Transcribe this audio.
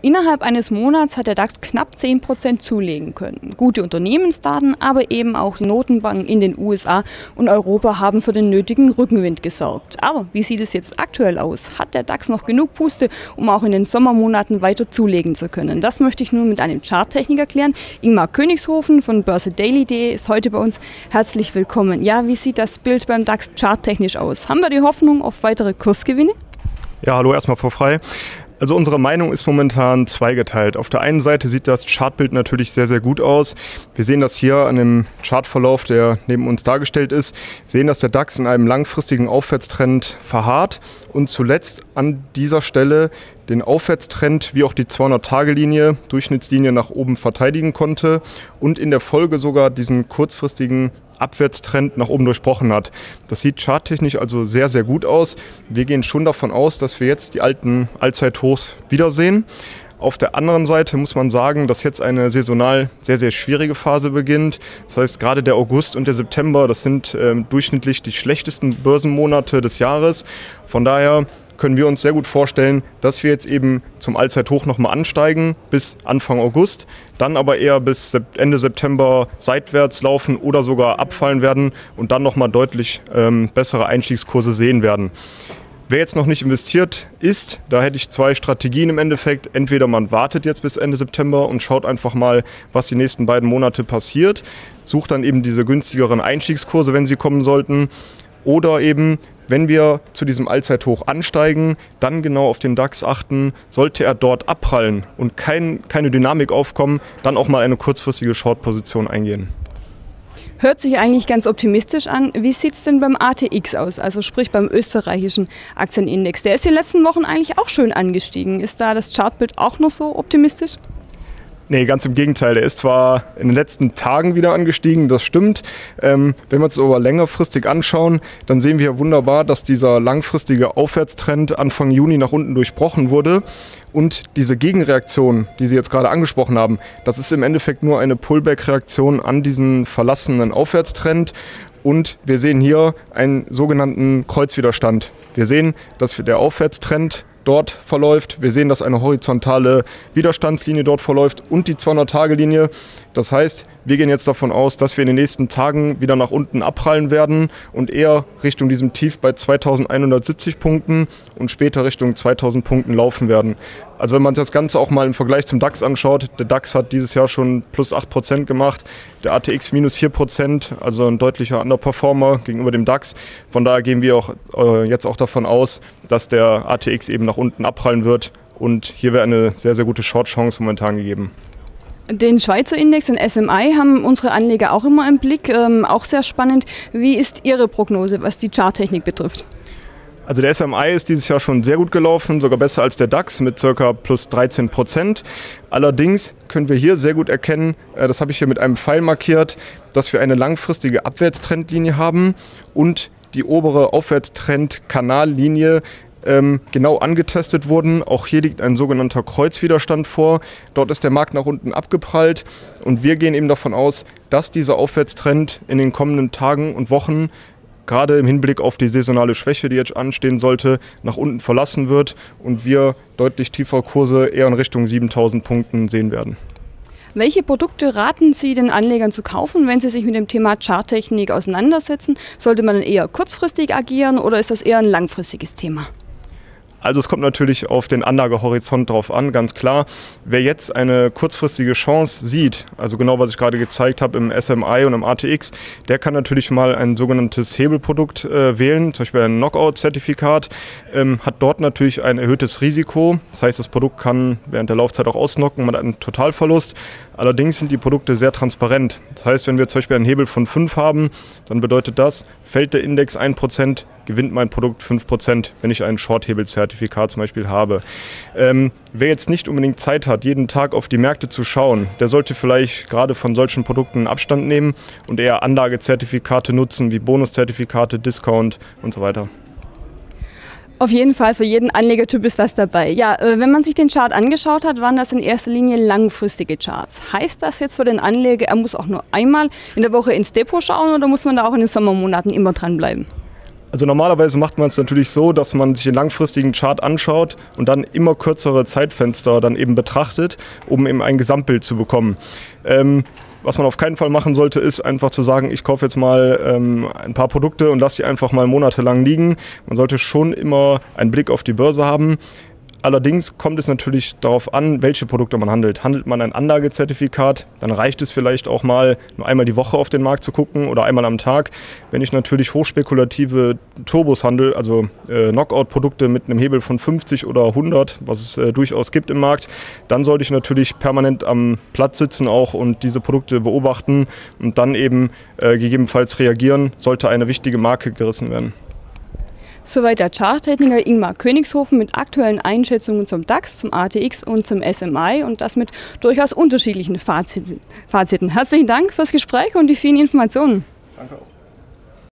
Innerhalb eines Monats hat der DAX knapp 10% zulegen können. Gute Unternehmensdaten, aber eben auch die Notenbanken in den USA und Europa haben für den nötigen Rückenwind gesorgt. Aber wie sieht es jetzt aktuell aus? Hat der DAX noch genug Puste, um auch in den Sommermonaten weiter zulegen zu können? Das möchte ich nun mit einem Charttechniker klären. Ingmar Königshofen von börsedaily.de ist heute bei uns. Herzlich willkommen. Ja, wie sieht das Bild beim DAX charttechnisch aus? Haben wir die Hoffnung auf weitere Kursgewinne? Ja, hallo erstmal Frau Frey. Also unsere Meinung ist momentan zweigeteilt. Auf der einen Seite sieht das Chartbild natürlich sehr, sehr gut aus. Wir sehen das hier an dem Chartverlauf, der neben uns dargestellt ist. Wir sehen, dass der DAX in einem langfristigen Aufwärtstrend verharrt und zuletzt an dieser Stelle den Aufwärtstrend wie auch die 200-Tage-Linie, Durchschnittslinie nach oben verteidigen konnte und in der Folge sogar diesen kurzfristigen Abwärtstrend nach oben durchbrochen hat. Das sieht charttechnisch also sehr, sehr gut aus. Wir gehen schon davon aus, dass wir jetzt die alten Allzeithochs wiedersehen. Auf der anderen Seite muss man sagen, dass jetzt eine saisonal sehr, sehr schwierige Phase beginnt. Das heißt, gerade der August und der September, das sind durchschnittlich die schlechtesten Börsenmonate des Jahres. Von daher können wir uns sehr gut vorstellen, dass wir jetzt eben zum Allzeithoch nochmal ansteigen bis Anfang August, dann aber eher bis Ende September seitwärts laufen oder sogar abfallen werden und dann nochmal deutlich bessere Einstiegskurse sehen werden. Wer jetzt noch nicht investiert ist, da hätte ich zwei Strategien im Endeffekt. Entweder man wartet jetzt bis Ende September und schaut einfach mal, was die nächsten beiden Monate passiert, sucht dann eben diese günstigeren Einstiegskurse, wenn sie kommen sollten, oder eben wenn wir zu diesem Allzeithoch ansteigen, dann genau auf den DAX achten, sollte er dort abprallen und keine Dynamik aufkommen, dann auch mal eine kurzfristige Short-Position eingehen. Hört sich eigentlich ganz optimistisch an. Wie sieht es denn beim ATX aus, also sprich beim österreichischen Aktienindex? Der ist in den letzten Wochen eigentlich auch schön angestiegen. Ist da das Chartbild auch noch so optimistisch? Nee, ganz im Gegenteil. Der ist zwar in den letzten Tagen wieder angestiegen, das stimmt. Wenn wir uns aber längerfristig anschauen, dann sehen wir wunderbar, dass dieser langfristige Aufwärtstrend Anfang Juni nach unten durchbrochen wurde. Und diese Gegenreaktion, die Sie jetzt gerade angesprochen haben, das ist im Endeffekt nur eine Pullback-Reaktion an diesen verlassenen Aufwärtstrend. Und wir sehen hier einen sogenannten Kreuzwiderstand. Wir sehen, dass der Aufwärtstrend dort verläuft. Wir sehen, dass eine horizontale Widerstandslinie dort verläuft und die 200-Tage-Linie. Das heißt, wir gehen jetzt davon aus, dass wir in den nächsten Tagen wieder nach unten abprallen werden und eher Richtung diesem Tief bei 2170 Punkten und später Richtung 2000 Punkten laufen werden. Also wenn man das Ganze auch mal im Vergleich zum DAX anschaut, der DAX hat dieses Jahr schon plus 8% gemacht, der ATX minus 4%, also ein deutlicher Underperformer gegenüber dem DAX. Von daher gehen wir auch jetzt auch davon aus, dass der ATX eben nach unten abprallen wird und hier wäre eine sehr, sehr gute Short-Chance momentan gegeben. Den Schweizer Index, den SMI, haben unsere Anleger auch immer im Blick, auch sehr spannend. Wie ist Ihre Prognose, was die Charttechnik betrifft? Also der SMI ist dieses Jahr schon sehr gut gelaufen, sogar besser als der DAX mit ca. plus 13%. Allerdings können wir hier sehr gut erkennen, das habe ich hier mit einem Pfeil markiert, dass wir eine langfristige Abwärtstrendlinie haben und die obere Aufwärtstrend-Kanallinie genau angetestet wurden. Auch hier liegt ein sogenannter Kreuzwiderstand vor. Dort ist der Markt nach unten abgeprallt und wir gehen eben davon aus, dass dieser Aufwärtstrend in den kommenden Tagen und Wochen gerade im Hinblick auf die saisonale Schwäche, die jetzt anstehen sollte, nach unten verlassen wird und wir deutlich tiefere Kurse eher in Richtung 7000 Punkten sehen werden. Welche Produkte raten Sie den Anlegern zu kaufen, wenn sie sich mit dem Thema Charttechnik auseinandersetzen? Sollte man dann eher kurzfristig agieren oder ist das eher ein langfristiges Thema? Also es kommt natürlich auf den Anlagehorizont drauf an, ganz klar. Wer jetzt eine kurzfristige Chance sieht, also genau was ich gerade gezeigt habe im SMI und im ATX, der kann natürlich mal ein sogenanntes Hebelprodukt wählen, zum Beispiel ein Knockout-Zertifikat, hat dort natürlich ein erhöhtes Risiko. Das heißt, das Produkt kann während der Laufzeit auch ausknocken, man hat einen Totalverlust. Allerdings sind die Produkte sehr transparent. Das heißt, wenn wir zum Beispiel einen Hebel von 5 haben, dann bedeutet das, fällt der Index 1%, gewinnt mein Produkt 5%, wenn ich ein Short-Hebel-Zertifikat zum Beispiel habe. Wer jetzt nicht unbedingt Zeit hat, jeden Tag auf die Märkte zu schauen, der sollte vielleicht gerade von solchen Produkten Abstand nehmen und eher Anlagezertifikate nutzen, wie Bonuszertifikate, Discount und so weiter. Auf jeden Fall, für jeden Anlegertyp ist das dabei. Ja, wenn man sich den Chart angeschaut hat, waren das in erster Linie langfristige Charts. Heißt das jetzt für den Anleger, er muss auch nur einmal in der Woche ins Depot schauen oder muss man da auch in den Sommermonaten immer dranbleiben? Also normalerweise macht man es natürlich so, dass man sich den langfristigen Chart anschaut und dann immer kürzere Zeitfenster dann eben betrachtet, um eben ein Gesamtbild zu bekommen. Was man auf keinen Fall machen sollte, ist einfach zu sagen, ich kaufe jetzt mal ein paar Produkte und lasse die einfach mal monatelang liegen. Man sollte schon immer einen Blick auf die Börse haben. Allerdings kommt es natürlich darauf an, welche Produkte man handelt. Handelt man ein Anlagezertifikat, dann reicht es vielleicht auch mal nur einmal die Woche auf den Markt zu gucken oder einmal am Tag. Wenn ich natürlich hochspekulative Turbos handle, also Knockout-Produkte mit einem Hebel von 50 oder 100, was es durchaus gibt im Markt, dann sollte ich natürlich permanent am Platz sitzen auch und diese Produkte beobachten und dann eben gegebenenfalls reagieren, sollte eine wichtige Marke gerissen werden. Soweit der Charttechniker Ingmar Königshofen mit aktuellen Einschätzungen zum DAX, zum ATX und zum SMI und das mit durchaus unterschiedlichen Faziten. Herzlichen Dank fürs Gespräch und die vielen Informationen. Danke auch.